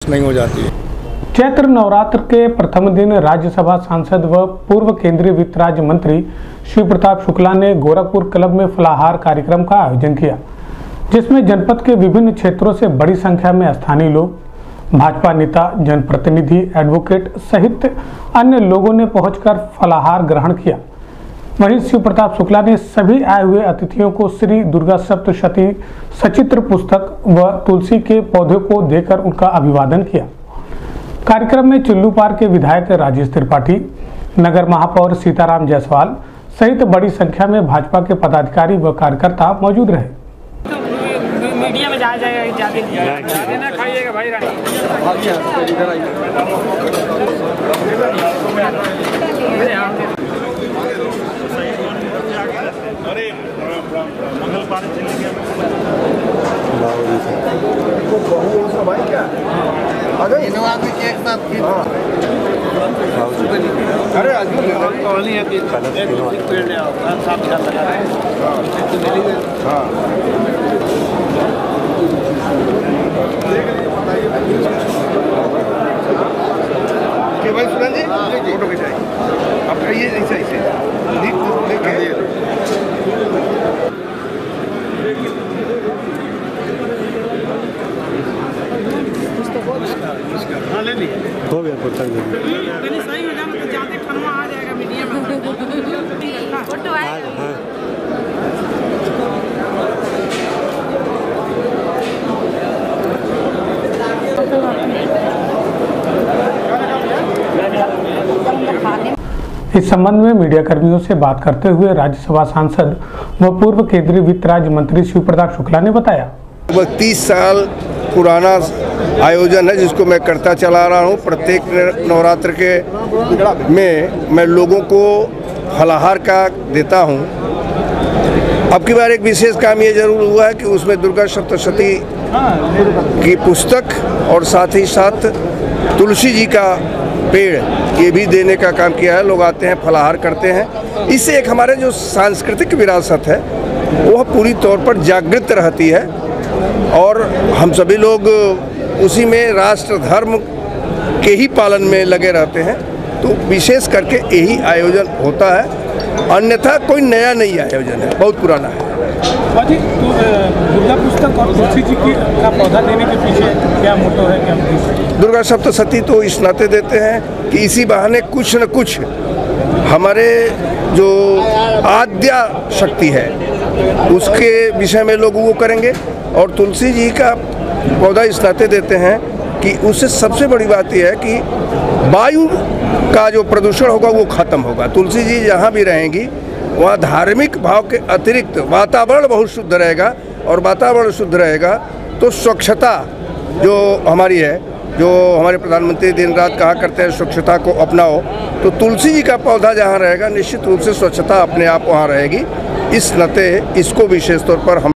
नहीं हो जाती है। चैत्र नवरात्र के प्रथम दिन राज्यसभा सांसद व पूर्व केंद्रीय वित्त राज्य मंत्री शिव प्रताप शुक्ला ने गोरखपुर क्लब में फलाहार कार्यक्रम का आयोजन किया, जिसमें जनपद के विभिन्न क्षेत्रों से बड़ी संख्या में स्थानीय लोग, भाजपा नेता, जनप्रतिनिधि, एडवोकेट सहित अन्य लोगों ने पहुंचकर फलाहार ग्रहण किया। वहीं शिव प्रताप शुक्ला ने सभी आए हुए अतिथियों को श्री दुर्गा सप्तशती सचित्र पुस्तक व तुलसी के पौधे को देकर उनका अभिवादन किया। कार्यक्रम में चिल्लूपार के विधायक राजेश त्रिपाठी, नगर महापौर सीताराम जायसवाल सहित बड़ी संख्या में भाजपा के पदाधिकारी व कार्यकर्ता मौजूद रहे। मीडिया में जाके ना खाइएगा भाई। अरे मंगल पार चलेंगे भाई क्या अगर एक साथ अरे नहीं है पेड़ ले आओ साथ लगा कि भाई सुरेंद्र जी फोटो खिंचाइए आप खाइए ऐसे ऐसे हाँ ले लीजिए हो गया पहले सही हो जाए तो जाते खनवा आ जाएगा मीडिया में फोटो आएगा। इस संबंध में मीडिया कर्मियों से बात करते हुए राज्यसभा सांसद व पूर्व केंद्रीय वित्त राज्य मंत्री शिव प्रताप शुक्ला ने बताया, 30 साल पुराना आयोजन है जिसको मैं करता चला रहा हूँ। प्रत्येक नवरात्र के में मैं लोगों को फलाहार का देता हूँ। अब की बार एक विशेष काम ये जरूर हुआ है कि उसमें दुर्गा सप्तशती की पुस्तक और साथ ही साथ तुलसी जी का पेड़ ये भी देने का काम किया है। लोग आते हैं, फलाहार करते हैं। इससे एक हमारे जो सांस्कृतिक विरासत है वह पूरी तौर पर जागृत रहती है और हम सभी लोग उसी में राष्ट्र धर्म के ही पालन में लगे रहते हैं। तो विशेष करके यही आयोजन होता है, अन्यथा कोई नया नहीं आयोजन है, बहुत पुराना है। दुर्गा पुस्तक और तुलसी जी का पौधा देने के पीछे क्या मोटो है, क्या? दुर्गा सप्तशती तो इस नाते देते हैं कि इसी बहाने कुछ न कुछ हमारे जो आद्या शक्ति है उसके विषय में लोग वो करेंगे। और तुलसी जी का पौधा इस नाते देते हैं कि उससे सबसे बड़ी बात यह है कि वायु का जो प्रदूषण होगा वो खत्म होगा। तुलसी जी जहाँ भी रहेंगी वहाँ धार्मिक भाव के अतिरिक्त वातावरण बहुत शुद्ध रहेगा, और वातावरण शुद्ध रहेगा तो स्वच्छता जो हमारी है, जो हमारे प्रधानमंत्री दिन रात कहा करते हैं स्वच्छता को अपनाओ, तो तुलसी जी का पौधा जहाँ रहेगा निश्चित रूप से स्वच्छता अपने आप वहाँ रहेगी। इस नाते इसको विशेष तौर पर हम